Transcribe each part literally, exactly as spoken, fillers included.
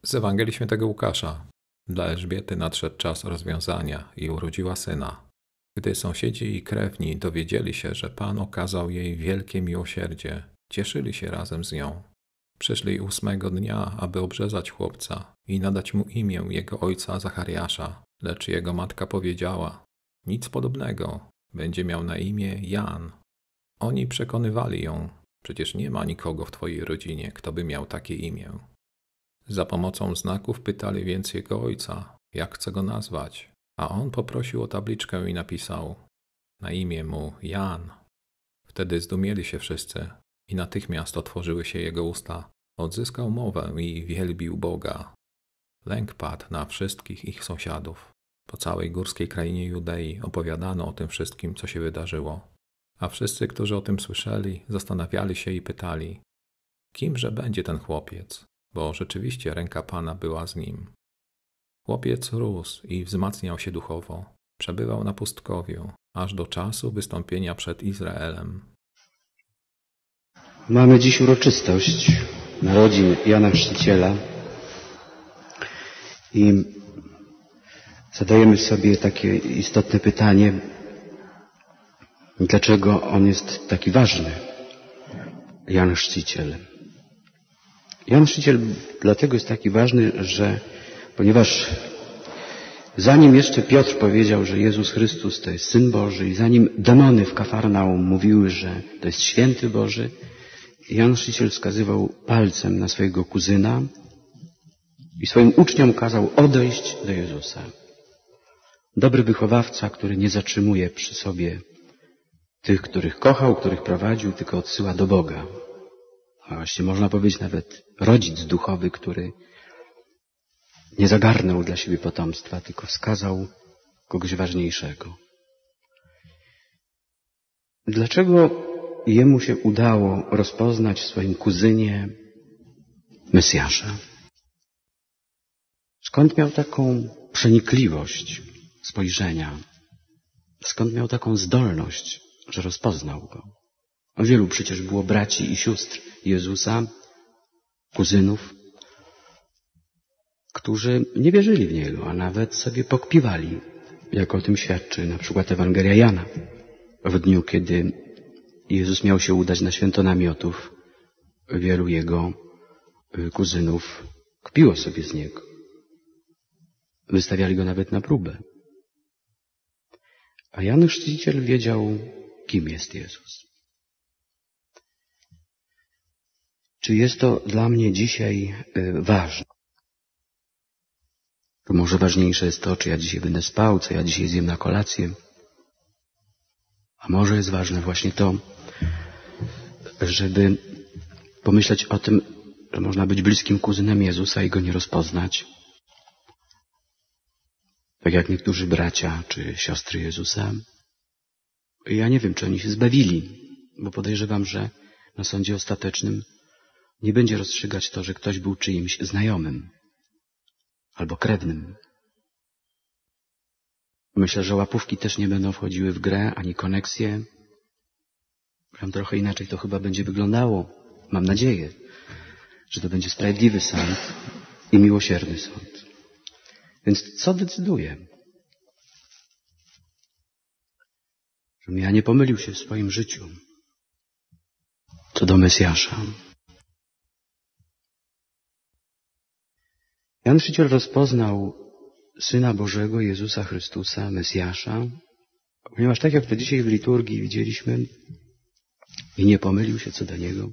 Z Ewangelii Świętego Łukasza. Dla Elżbiety nadszedł czas rozwiązania i urodziła syna. Gdy sąsiedzi i krewni dowiedzieli się, że Pan okazał jej wielkie miłosierdzie, cieszyli się razem z nią. Przyszli ósmego dnia, aby obrzezać chłopca i nadać mu imię jego ojca Zachariasza, lecz jego matka powiedziała: nic podobnego, będzie miał na imię Jan. Oni przekonywali ją: przecież nie ma nikogo w twojej rodzinie, kto by miał takie imię. Za pomocą znaków pytali więc jego ojca, jak chce go nazwać, a on poprosił o tabliczkę i napisał na imię mu Jan. Wtedy zdumieli się wszyscy i natychmiast otworzyły się jego usta. Odzyskał mowę i wielbił Boga. Lęk padł na wszystkich ich sąsiadów. Po całej górskiej krainie Judei opowiadano o tym wszystkim, co się wydarzyło. A wszyscy, którzy o tym słyszeli, zastanawiali się i pytali: kimże będzie ten chłopiec? Bo rzeczywiście ręka Pana była z nim. Chłopiec rósł i wzmacniał się duchowo. Przebywał na pustkowiu, aż do czasu wystąpienia przed Izraelem. Mamy dziś uroczystość narodzin Jana Chrzciciela i zadajemy sobie takie istotne pytanie, dlaczego on jest taki ważny, Jan Chrzciciel. Jan Chrzciciel dlatego jest taki ważny, że ponieważ zanim jeszcze Piotr powiedział, że Jezus Chrystus to jest Syn Boży i zanim demony w Kafarnaum mówiły, że to jest Święty Boży, Jan Chrzciciel wskazywał palcem na swojego kuzyna i swoim uczniom kazał odejść do Jezusa. Dobry wychowawca, który nie zatrzymuje przy sobie tych, których kochał, których prowadził, tylko odsyła do Boga. A właśnie można powiedzieć nawet rodzic duchowy, który nie zagarnął dla siebie potomstwa, tylko wskazał kogoś ważniejszego. Dlaczego jemu się udało rozpoznać w swoim kuzynie Mesjasza? Skąd miał taką przenikliwość spojrzenia? Skąd miał taką zdolność, że rozpoznał go? A wielu przecież było braci i sióstr Jezusa, kuzynów, którzy nie wierzyli w Niego, a nawet sobie pokpiwali, jak o tym świadczy na przykład Ewangelia Jana. W dniu, kiedy Jezus miał się udać na święto namiotów, wielu Jego kuzynów kpiło sobie z Niego. Wystawiali Go nawet na próbę. A Jan Chrzciciel wiedział, kim jest Jezus. Czy jest to dla mnie dzisiaj ważne? To może ważniejsze jest to, czy ja dzisiaj będę spał, co ja dzisiaj zjem na kolację. A może jest ważne właśnie to, żeby pomyśleć o tym, że można być bliskim kuzynem Jezusa i Go nie rozpoznać. Tak jak niektórzy bracia czy siostry Jezusa. Ja nie wiem, czy oni się zbawili, bo podejrzewam, że na sądzie ostatecznym nie będzie rozstrzygać to, że ktoś był czyimś znajomym albo krewnym. Myślę, że łapówki też nie będą wchodziły w grę, ani koneksje. Tam trochę inaczej to chyba będzie wyglądało. Mam nadzieję, że to będzie sprawiedliwy sąd i miłosierny sąd. Więc co decyduje? Żebym ja nie pomylił się w swoim życiu co do Mesjasza. Jan Chrzciciel rozpoznał Syna Bożego, Jezusa Chrystusa, Mesjasza, ponieważ tak jak to dzisiaj w liturgii widzieliśmy, i nie pomylił się co do Niego.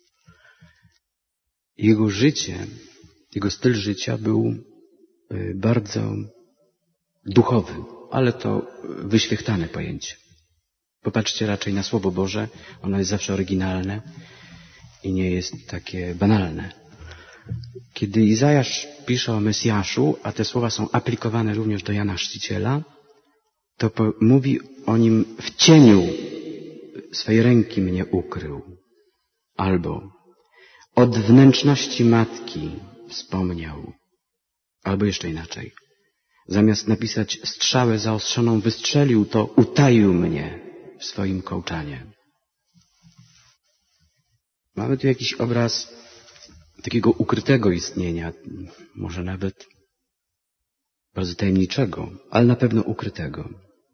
Jego życie, jego styl życia był bardzo duchowy, ale to wyświechtane pojęcie. Popatrzcie raczej na Słowo Boże, ono jest zawsze oryginalne i nie jest takie banalne. Kiedy Izajasz pisze o Mesjaszu, a te słowa są aplikowane również do Jana Chrzciciela, to po, mówi o nim: w cieniu swej ręki mnie ukrył. Albo od wnętrzności matki wspomniał. Albo jeszcze inaczej. Zamiast napisać strzałę zaostrzoną wystrzelił, to utaił mnie w swoim kołczanie. Mamy tu jakiś obraz takiego ukrytego istnienia, może nawet bardzo tajemniczego, ale na pewno ukrytego.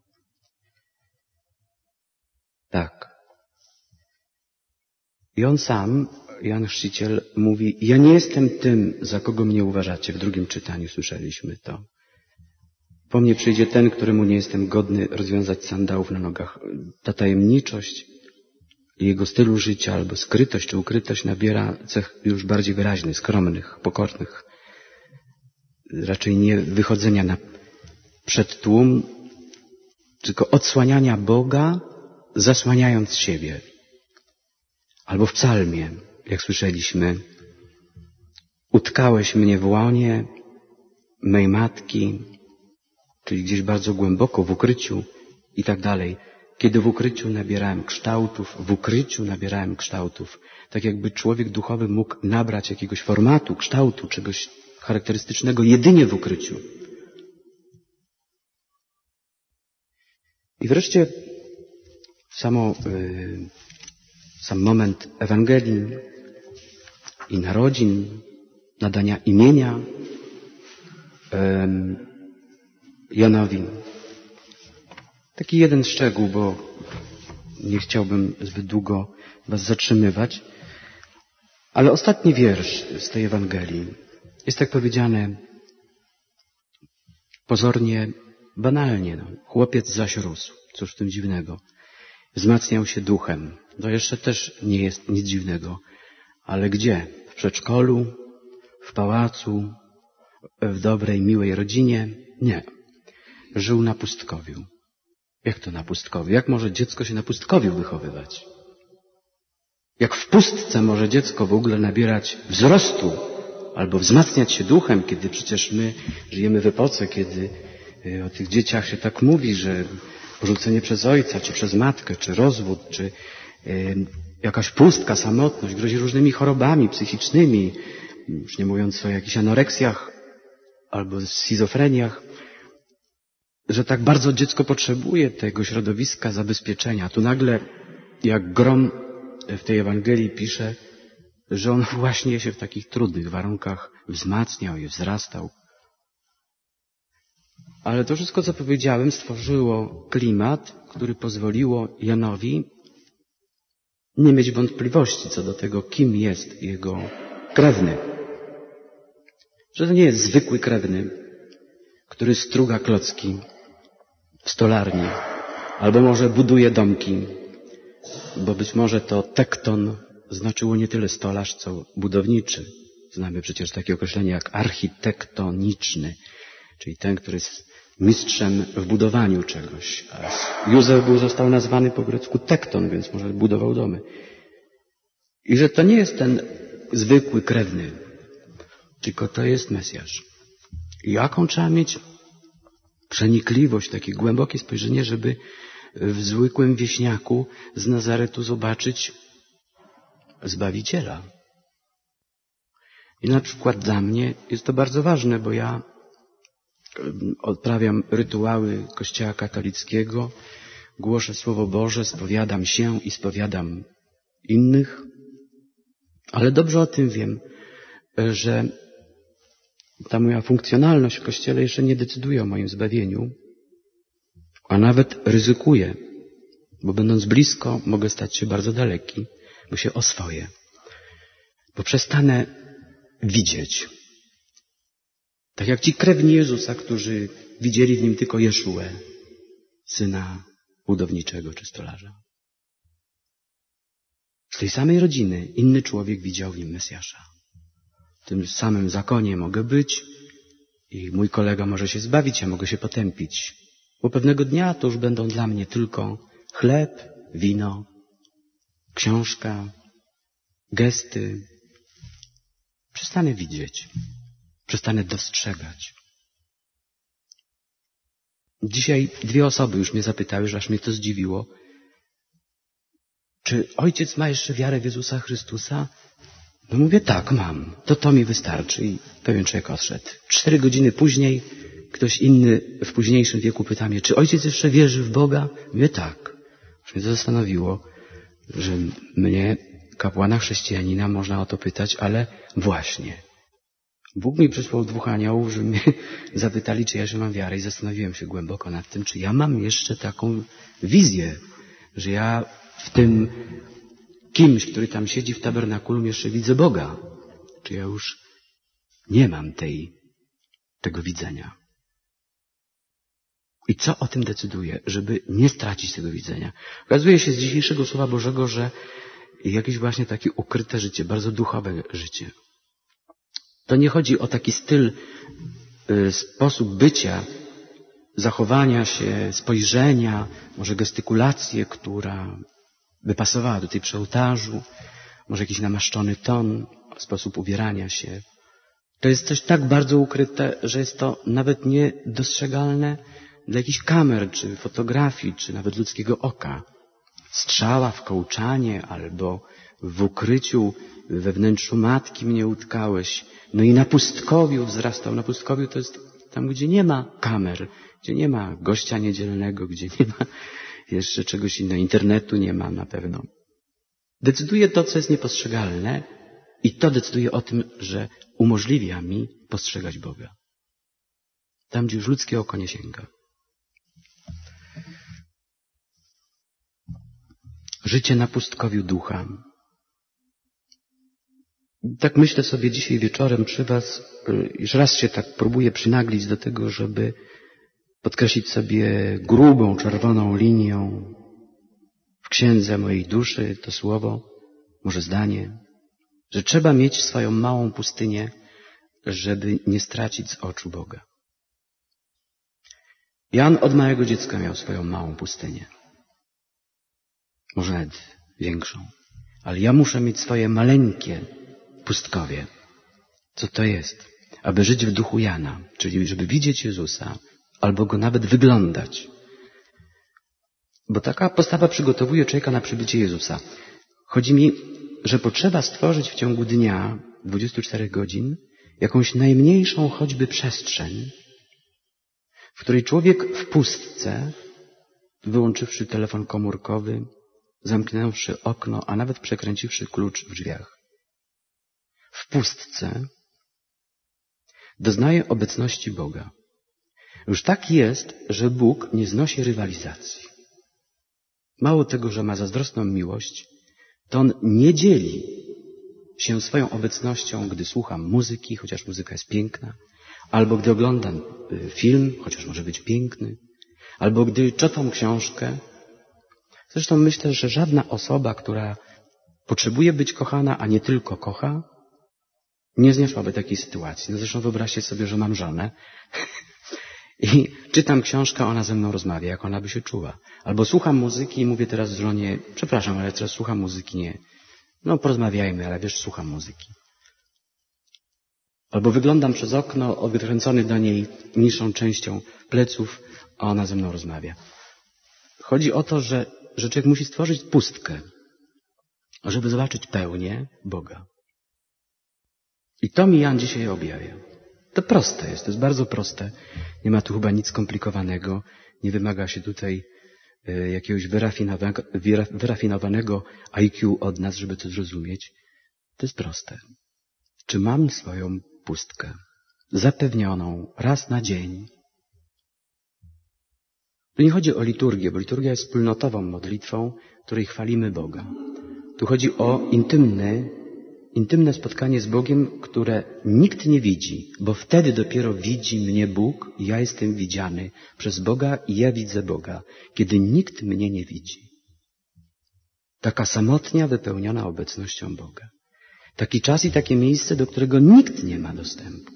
Tak. I on sam, Jan Chrzciciel, mówi, ja nie jestem tym, za kogo mnie uważacie. W drugim czytaniu słyszeliśmy to. Po mnie przyjdzie ten, któremu nie jestem godny rozwiązać sandałów na nogach. Ta tajemniczość jego stylu życia albo skrytość czy ukrytość nabiera cech już bardziej wyraźnych, skromnych, pokornych. Raczej nie wychodzenia na przed tłum, tylko odsłaniania Boga, zasłaniając siebie. Albo w psalmie, jak słyszeliśmy, utkałeś mnie w łonie mej matki, czyli gdzieś bardzo głęboko w ukryciu i tak dalej. Kiedy w ukryciu nabierałem kształtów, w ukryciu nabierałem kształtów. Tak jakby człowiek duchowy mógł nabrać jakiegoś formatu, kształtu, czegoś charakterystycznego jedynie w ukryciu. I wreszcie samo, yy, sam moment Ewangelii i narodzin, nadania imienia yy, Janowi. Taki jeden szczegół, bo nie chciałbym zbyt długo was zatrzymywać, ale ostatni wiersz z tej Ewangelii jest tak powiedziane pozornie banalnie. No. Chłopiec zaś rósł. Cóż w tym dziwnego? Wzmacniał się duchem. To jeszcze też nie jest nic dziwnego. Ale gdzie? W przedszkolu? W pałacu? W dobrej, miłej rodzinie? Nie. Żył na pustkowiu. Jak to na pustkowiu? Jak może dziecko się na pustkowiu wychowywać? Jak w pustce może dziecko w ogóle nabierać wzrostu albo wzmacniać się duchem, kiedy przecież my żyjemy w epoce, kiedy o tych dzieciach się tak mówi, że porzucenie przez ojca, czy przez matkę, czy rozwód, czy jakaś pustka, samotność grozi różnymi chorobami psychicznymi, już nie mówiąc o jakichś anoreksjach albo schizofreniach, że tak bardzo dziecko potrzebuje tego środowiska zabezpieczenia. Tu nagle, jak grom w tej Ewangelii pisze, że on właśnie się w takich trudnych warunkach wzmacniał i wzrastał. Ale to wszystko, co powiedziałem, stworzyło klimat, który pozwoliło Janowi nie mieć wątpliwości co do tego, kim jest jego krewny. Że to nie jest zwykły krewny, który struga klocki w stolarni, albo może buduje domki, bo być może to tekton znaczyło nie tyle stolarz, co budowniczy. Znamy przecież takie określenie jak architektoniczny, czyli ten, który jest mistrzem w budowaniu czegoś. A Józef był, został nazwany po grecku tekton, więc może budował domy. I że to nie jest ten zwykły krewny, tylko to jest Mesjasz. I jaką trzeba mieć przenikliwość, takie głębokie spojrzenie, żeby w zwykłym wieśniaku z Nazaretu zobaczyć Zbawiciela. I na przykład dla mnie jest to bardzo ważne, bo ja odprawiam rytuały Kościoła katolickiego, głoszę Słowo Boże, spowiadam się i spowiadam innych, ale dobrze o tym wiem, że ta moja funkcjonalność w Kościele jeszcze nie decyduje o moim zbawieniu, a nawet ryzykuję, bo będąc blisko mogę stać się bardzo daleki, bo się oswoję, bo przestanę widzieć. Tak jak ci krewni Jezusa, którzy widzieli w nim tylko Jeszuę, syna budowniczego czy stolarza. Z tej samej rodziny inny człowiek widział w nim Mesjasza. W tym samym zakonie mogę być i mój kolega może się zbawić, ja mogę się potępić. Bo pewnego dnia to już będą dla mnie tylko chleb, wino, książka, gesty. Przestanę widzieć. Przestanę dostrzegać. Dzisiaj dwie osoby już mnie zapytały, że aż mnie to zdziwiło. Czy ojciec ma jeszcze wiarę w Jezusa Chrystusa? No mówię, tak, mam. To to mi wystarczy. I pewien człowiek odszedł. Cztery godziny później ktoś inny w późniejszym wieku pyta mnie, czy ojciec jeszcze wierzy w Boga? Mówię, tak. Aż mnie to zastanowiło, że mnie kapłana chrześcijanina, można o to pytać, ale właśnie. Bóg mi przysłał dwóch aniołów, żeby mnie zapytali, czy ja jeszcze mam wiarę i zastanowiłem się głęboko nad tym, czy ja mam jeszcze taką wizję, że ja w tym kimś, który tam siedzi w tabernakulum, jeszcze widzę Boga. Czy ja już nie mam tej, tego widzenia. I co o tym decyduje, żeby nie stracić tego widzenia? Okazuje się z dzisiejszego Słowa Bożego, że jakieś właśnie takie ukryte życie, bardzo duchowe życie. To nie chodzi o taki styl, y, sposób bycia, zachowania się, spojrzenia, może gestykulację, która by pasowała do tej przy ołtarzu, może jakiś namaszczony ton, sposób ubierania się. To jest coś tak bardzo ukryte, że jest to nawet niedostrzegalne dla jakichś kamer, czy fotografii, czy nawet ludzkiego oka. Strzała w kołczanie albo w ukryciu we wnętrzu matki mnie utkałeś. No i na pustkowiu wzrastał. Na pustkowiu to jest tam, gdzie nie ma kamer, gdzie nie ma gościa niedzielnego, gdzie nie ma jeszcze czegoś innego. Internetu nie ma na pewno. Decyduje to, co jest niepostrzegalne i to decyduje o tym, że umożliwia mi postrzegać Boga. Tam, gdzie już ludzkie oko nie sięga. Życie na pustkowiu ducha. Tak myślę sobie dzisiaj wieczorem przy was, już raz się tak próbuję przynaglić do tego, żeby podkreślić sobie grubą, czerwoną linią w księdze mojej duszy to słowo, może zdanie, że trzeba mieć swoją małą pustynię, żeby nie stracić z oczu Boga. Jan od małego dziecka miał swoją małą pustynię. Może nawet większą. Ale ja muszę mieć swoje maleńkie pustkowie. Co to jest? Aby żyć w duchu Jana, czyli żeby widzieć Jezusa, albo Go nawet wyglądać. Bo taka postawa przygotowuje człowieka na przybycie Jezusa. Chodzi mi, że potrzeba stworzyć w ciągu dnia, dwudziestu czterech godzin, jakąś najmniejszą choćby przestrzeń, w której człowiek w pustce, wyłączywszy telefon komórkowy, zamknąwszy okno, a nawet przekręciwszy klucz w drzwiach, w pustce doznaje obecności Boga. Już tak jest, że Bóg nie znosi rywalizacji. Mało tego, że ma zazdrosną miłość, to On nie dzieli się swoją obecnością, gdy słucham muzyki, chociaż muzyka jest piękna, albo gdy oglądam film, chociaż może być piękny, albo gdy czytam książkę. Zresztą myślę, że żadna osoba, która potrzebuje być kochana, a nie tylko kocha, nie zniosłaby takiej sytuacji. No zresztą wyobraźcie sobie, że mam żonę i czytam książkę, ona ze mną rozmawia, jak ona by się czuła. Albo słucham muzyki i mówię teraz żonie, przepraszam, ale teraz słucham muzyki, nie. No porozmawiajmy, ale wiesz, słucham muzyki. Albo wyglądam przez okno, odkręcony do niej niższą częścią pleców, a ona ze mną rozmawia. Chodzi o to, że, że człowiek musi stworzyć pustkę, żeby zobaczyć pełnię Boga. I to mi Jan dzisiaj objawia. To proste jest, to jest bardzo proste. Nie ma tu chyba nic skomplikowanego. Nie wymaga się tutaj y, jakiegoś wyrafinowanego, wyrafinowanego I Q od nas, żeby to zrozumieć. To jest proste. Czy mam swoją pustkę zapewnioną raz na dzień? Tu nie chodzi o liturgię, bo liturgia jest wspólnotową modlitwą, której chwalimy Boga. Tu chodzi o intymny, intymne spotkanie z Bogiem, które nikt nie widzi, bo wtedy dopiero widzi mnie Bóg i ja jestem widziany przez Boga i ja widzę Boga, kiedy nikt mnie nie widzi. Taka samotnia, wypełniona obecnością Boga. Taki czas i takie miejsce, do którego nikt nie ma dostępu.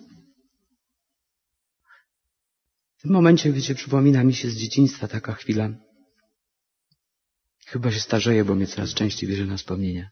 W tym momencie, wiecie, przypomina mi się z dzieciństwa taka chwila. Chyba się starzeję, bo mnie coraz częściej bierze na wspomnienia.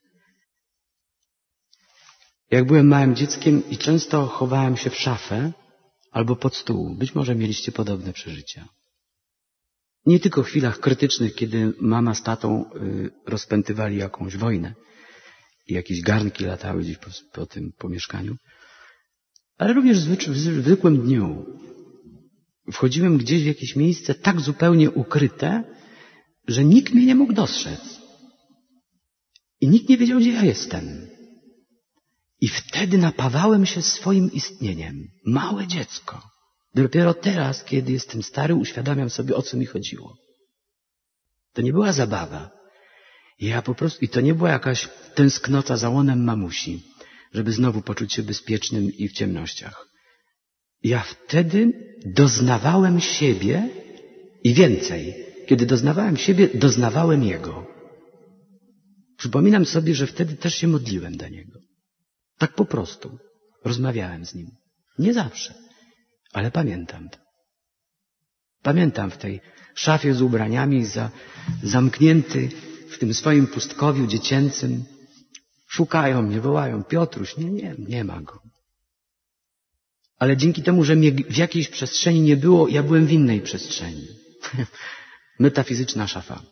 Jak byłem małym dzieckiem i często chowałem się w szafę albo pod stół. Być może mieliście podobne przeżycia. Nie tylko w chwilach krytycznych, kiedy mama z tatą y, rozpętywali jakąś wojnę i jakieś garnki latały gdzieś po, po tym po mieszkaniu, ale również w, w zwykłym dniu. Wchodziłem gdzieś w jakieś miejsce tak zupełnie ukryte, że nikt mnie nie mógł dostrzec. I nikt nie wiedział, gdzie ja jestem. I wtedy napawałem się swoim istnieniem. Małe dziecko. Dopiero teraz, kiedy jestem stary, uświadamiam sobie, o co mi chodziło. To nie była zabawa. Ja po prostu, i to nie była jakaś tęsknota za łonem mamusi, żeby znowu poczuć się bezpiecznym i w ciemnościach. Ja wtedy doznawałem siebie i więcej. Kiedy doznawałem siebie, doznawałem Jego. Przypominam sobie, że wtedy też się modliłem do Niego. Tak po prostu. Rozmawiałem z Nim. Nie zawsze, ale pamiętam to. Pamiętam w tej szafie z ubraniami, za, zamknięty w tym swoim pustkowiu dziecięcym. Szukają mnie, wołają: Piotruś, nie, nie, nie ma Go. Ale dzięki temu, że mnie w jakiejś przestrzeni nie było, ja byłem w innej przestrzeni. Metafizyczna szafa.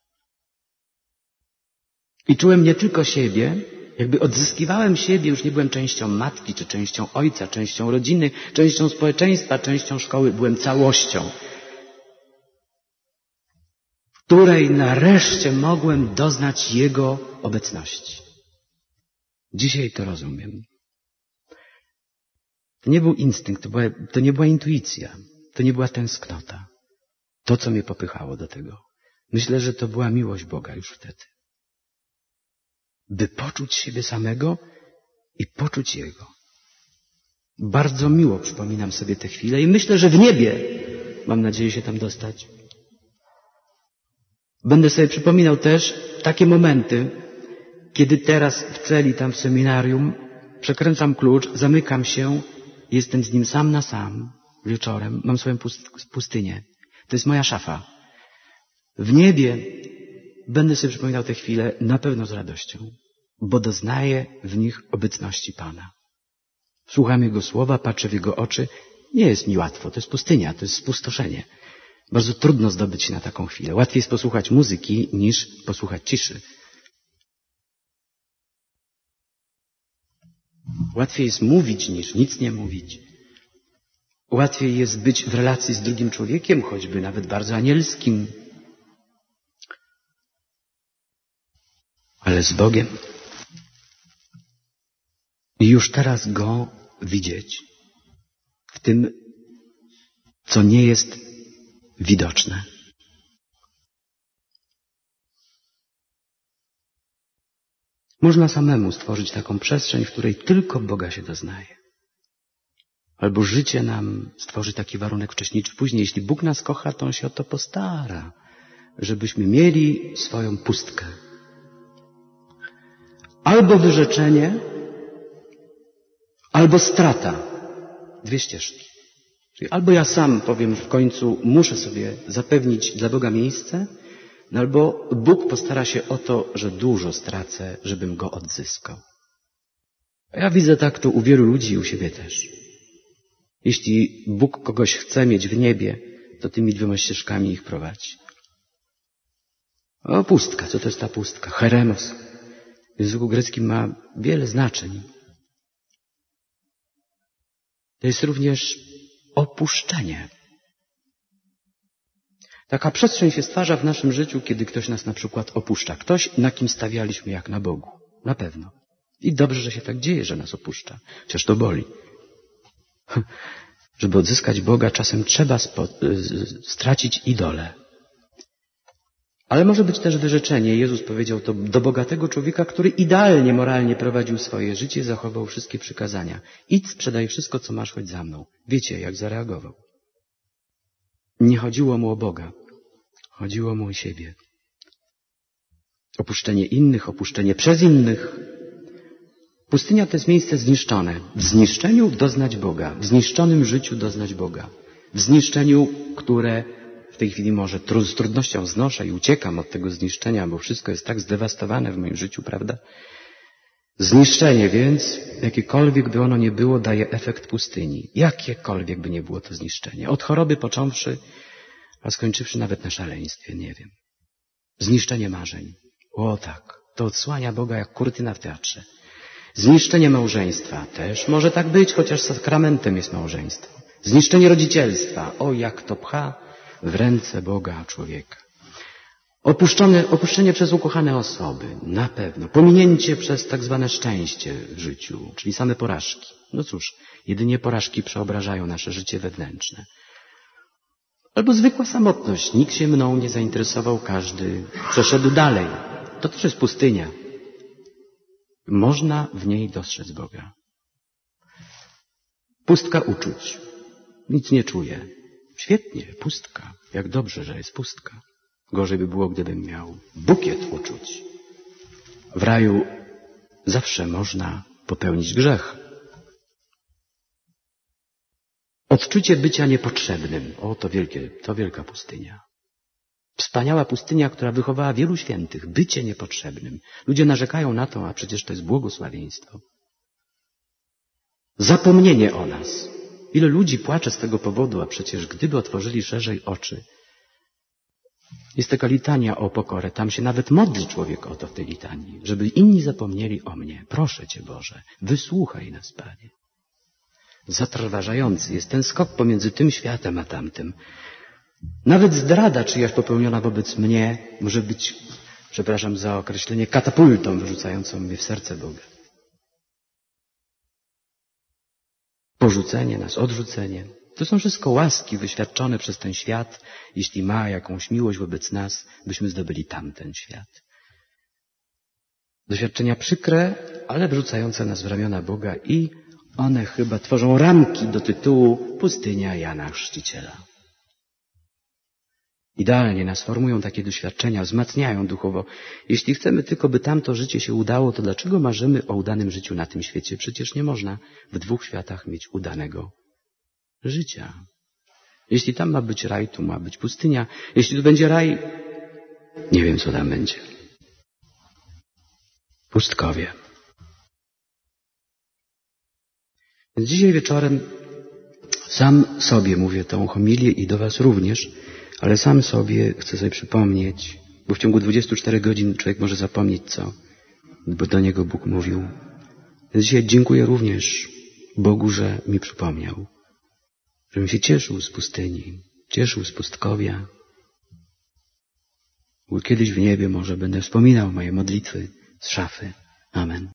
I czułem nie tylko siebie, jakby odzyskiwałem siebie, już nie byłem częścią matki, czy częścią ojca, częścią rodziny, częścią społeczeństwa, częścią szkoły. Byłem całością, w której nareszcie mogłem doznać Jego obecności. Dzisiaj to rozumiem. To nie był instynkt, to, była, to nie była intuicja, to nie była tęsknota. To, co mnie popychało do tego. Myślę, że to była miłość Boga już wtedy. By poczuć siebie samego i poczuć Jego. Bardzo miło przypominam sobie te chwile i myślę, że w niebie mam nadzieję się tam dostać. Będę sobie przypominał też takie momenty, kiedy teraz w celi, tam w seminarium, przekręcam klucz, zamykam się, jestem z Nim sam na sam wieczorem, mam swoją pustynię. To jest moja szafa. W niebie będę sobie przypominał te chwile na pewno z radością, bo doznaję w nich obecności Pana. Słucham Jego słowa, patrzę w Jego oczy. Nie jest mi łatwo, to jest pustynia, to jest spustoszenie. Bardzo trudno zdobyć się na taką chwilę. Łatwiej jest posłuchać muzyki niż posłuchać ciszy. Łatwiej jest mówić niż nic nie mówić. Łatwiej jest być w relacji z drugim człowiekiem, choćby nawet bardzo anielskim. Ale z Bogiem. I już teraz Go widzieć w tym, co nie jest widoczne. Można samemu stworzyć taką przestrzeń, w której tylko Boga się doznaje. Albo życie nam stworzy taki warunek wcześniej czy później. Jeśli Bóg nas kocha, to On się o to postara, żebyśmy mieli swoją pustkę. Albo wyrzeczenie, albo strata. Dwie ścieżki. Czyli albo ja sam powiem w końcu, muszę sobie zapewnić dla Boga miejsce, no albo Bóg postara się o to, że dużo stracę, żebym Go odzyskał. A ja widzę tak to u wielu ludzi i u siebie też. Jeśli Bóg kogoś chce mieć w niebie, to tymi dwiema ścieżkami ich prowadzi. O, pustka. Co to jest ta pustka? Cheremos. W języku greckim ma wiele znaczeń. To jest również opuszczenie. Taka przestrzeń się stwarza w naszym życiu, kiedy ktoś nas na przykład opuszcza. Ktoś, na kim stawialiśmy jak na Bogu. Na pewno. I dobrze, że się tak dzieje, że nas opuszcza. Chociaż to boli. Żeby odzyskać Boga, czasem trzeba stracić idolę. Ale może być też wyrzeczenie. Jezus powiedział to do bogatego człowieka, który idealnie, moralnie prowadził swoje życie, zachował wszystkie przykazania. Idź, sprzedaj wszystko, co masz, chodź za mną. Wiecie, jak zareagował. Nie chodziło mu o Boga. Chodziło mu o siebie. Opuszczenie innych, opuszczenie przez innych. Pustynia to jest miejsce zniszczone. W zniszczeniu doznać Boga. W zniszczonym życiu doznać Boga. W zniszczeniu, które w tej chwili może z trudnością znoszę i uciekam od tego zniszczenia, bo wszystko jest tak zdewastowane w moim życiu, prawda? Zniszczenie więc, jakiekolwiek by ono nie było, daje efekt pustyni. Jakiekolwiek by nie było to zniszczenie. Od choroby począwszy, a skończywszy nawet na szaleństwie, nie wiem. Zniszczenie marzeń. O tak, to odsłania Boga jak kurtyna w teatrze. Zniszczenie małżeństwa też może tak być, chociaż sakramentem jest małżeństwo. Zniszczenie rodzicielstwa. O, jak to pcha w ręce Boga człowieka. Opuszczone, opuszczenie przez ukochane osoby, na pewno. Pominięcie przez tak zwane szczęście w życiu, czyli same porażki. No cóż, jedynie porażki przeobrażają nasze życie wewnętrzne. Albo zwykła samotność. Nikt się mną nie zainteresował, każdy przeszedł dalej. To też jest pustynia. Można w niej dostrzec Boga. Pustka uczuć. Nic nie czuję. Świetnie, pustka. Jak dobrze, że jest pustka. Gorzej by było, gdybym miał bukiet uczuć. W raju zawsze można popełnić grzech. Odczucie bycia niepotrzebnym. O, to wielkie, to wielka pustynia. Wspaniała pustynia, która wychowała wielu świętych. Bycie niepotrzebnym. Ludzie narzekają na to, a przecież to jest błogosławieństwo. Zapomnienie o nas. Ile ludzi płacze z tego powodu, a przecież gdyby otworzyli szerzej oczy. Jest taka litania o pokorę. Tam się nawet modli człowiek o to w tej litanii. Żeby inni zapomnieli o mnie. Proszę Cię, Boże, wysłuchaj nas, Panie. Zatrważający jest ten skok pomiędzy tym światem a tamtym. Nawet zdrada czyjaś popełniona wobec mnie może być, przepraszam za określenie, katapultą wyrzucającą mnie w serce Boga. Porzucenie nas, odrzucenie. To są wszystko łaski wyświadczone przez ten świat, jeśli ma jakąś miłość wobec nas, byśmy zdobyli tamten świat. Doświadczenia przykre, ale wrzucające nas w ramiona Boga i one chyba tworzą ramki do tytułu Pustynia Jana Chrzciciela. Idealnie nas formują takie doświadczenia, wzmacniają duchowo. Jeśli chcemy tylko, by tamto życie się udało, to dlaczego marzymy o udanym życiu na tym świecie? Przecież nie można w dwóch światach mieć udanego życia. Jeśli tam ma być raj, tu ma być pustynia. Jeśli tu będzie raj, nie wiem, co tam będzie. Pustkowie. Więc dzisiaj wieczorem sam sobie mówię tą homilię i do was również, ale sam sobie chcę sobie przypomnieć, bo w ciągu dwudziestu czterech godzin człowiek może zapomnieć, co bo do niego Bóg mówił. Więc dzisiaj dziękuję również Bogu, że mi przypomniał, żebym się cieszył z pustyni, cieszył z pustkowia. Bo kiedyś w niebie może będę wspominał moje modlitwy z szafy. Amen.